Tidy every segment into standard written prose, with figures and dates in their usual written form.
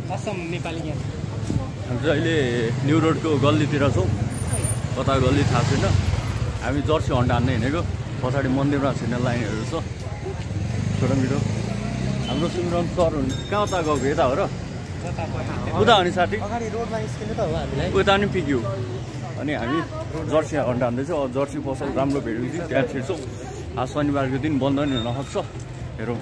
असम नेपाली ज्ञान। हामी चाहिँ अहिले न्यू रोडको गल्लीतिर छौँ। कता गल्ली थाहा छैन। हामी जर्सी हन्ट हान्ने हिँडेको। पछाडि मन्दिरमा छिर्ने लाइनहरू छ। छोटो मिठो हाम्रो सिमरन सर कहाँ उता गएको यता हो र? उता हो नि साथी? उता नि पिक्यो। अनि हामी जर्सी हन्ट हान्दैछौँ। जर्सी पसल राम्रो भेट्यो कि त्यहाँ छिर्छौँ। आज शनिबारको दिन बन्द नि हुन सक्छ। हेरौँ।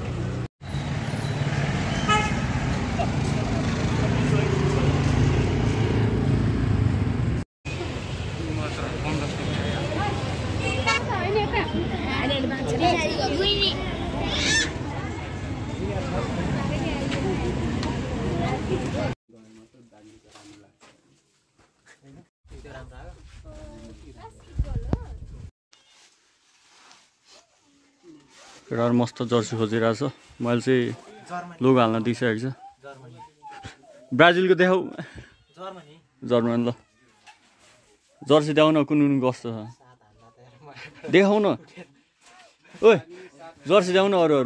केटाहरू मस्त जर्सी खोजिरहेछ। मैले चाहिँ लोगो हाल्न दिइसकेको छ। ब्राजिलको देखाउ। जर्मनी ल जर्सी देखाउ न कुन कुन कस्तो छ देखाउ न। ओइ जर्सी देखाउ न अरू अरू।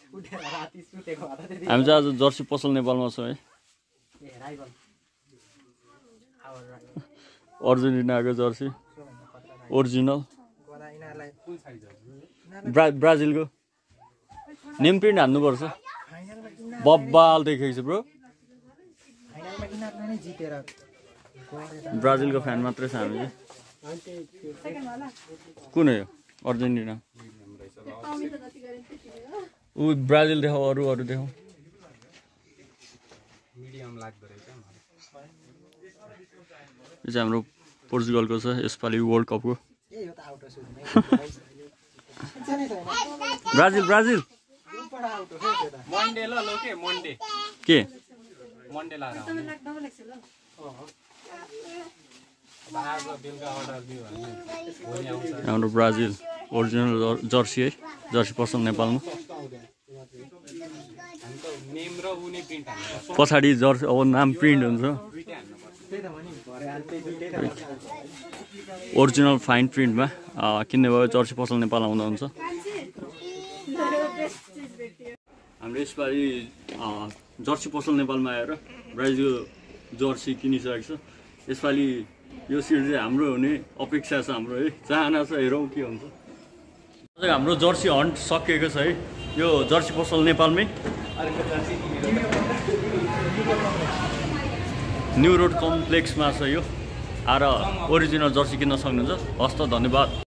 हामी चाहिँ आज जर्सी पसल नेपालमा छौँ है। अर्जेन्टिनाको जर्सी ओरिजिनल ब्राजिलको नेम प्रिन्ट हान्नुपर्छ। बब्बाल देखेको छ ब्रो। ब्राजिलको फ्यान मात्रै छ हामी चाहिँ। कुन हो यो? अर्जेन्टिना। ऊ ब्राजिल देखाऊ अरू अरू देखाऊ। यो चाहिँ हाम्रो पोर्चुगलको छ यसपालि वर्ल्ड कपको। ब्राजिल ब्राजिल के हाम्रो ब्राजिल ओरिजिनल जर्सी है। जर्सी पसल नेपालमा। पछाडि जर्सी अब नाम प्रिन्ट हुन्छ। ओरिजिनल फाइन प्रिन्टमा किन्ने भयो जर्सी पसल नेपाल आउँदा हुन्छ। हाम्रो यसपालि जर्सी पसल नेपालमा आएर ब्राजिल जर्सी किनिसकेको छ। यसपालि यो सिड चाहिँ हाम्रो हुने अपेक्षा छ हाम्रो है। चाहना छ हेरौँ के हुन्छ। हाम्रो जर्सी हन्ट सकिएको छ है। यो जर्सी पसल नेपालमै न्यू रोड कम्प्लेक्समा छ यो। आएर ओरिजिनल जर्सी किन्न सक्नुहुन्छ। हस्त धन्यवाद।